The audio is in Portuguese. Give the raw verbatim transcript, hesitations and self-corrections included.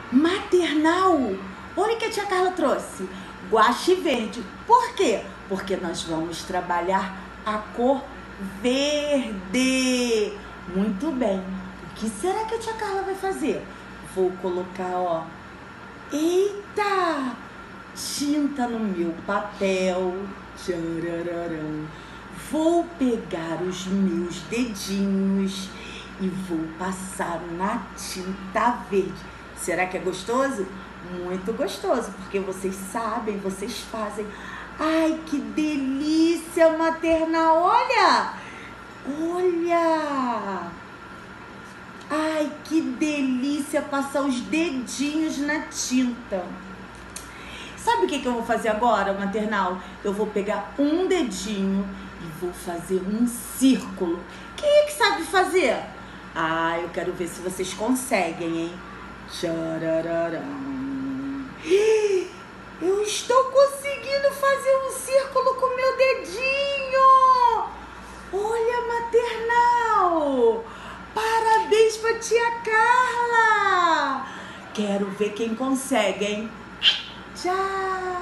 Maternal. Olha o que a tia Carla trouxe. Guache verde. Por quê? Porque nós vamos trabalhar a cor verde. Muito bem. O que será que a tia Carla vai fazer? Vou colocar, ó. Eita! Tinta no meu papel. Tcharararão. Vou pegar os meus dedinhos e vou passar na tinta verde. Será que é gostoso? Muito gostoso, porque vocês sabem, vocês fazem. Ai, que delícia, maternal! Olha! Olha! Ai, que delícia passar os dedinhos na tinta. Sabe o que, que eu vou fazer agora, maternal? Eu vou pegar um dedinho e vou fazer um círculo. Quem é que sabe fazer? Ah, eu quero ver se vocês conseguem, hein? Tcharararão. Eu estou conseguindo fazer um círculo com meu dedinho. Olha, maternal. Parabéns pra tia Carla. Quero ver quem consegue, hein? Tchau!